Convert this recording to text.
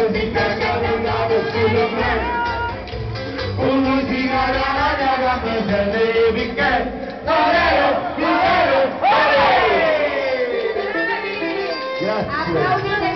musica cantata sulla festa, con musica la delle picche, torero, torero, torero! Grazie!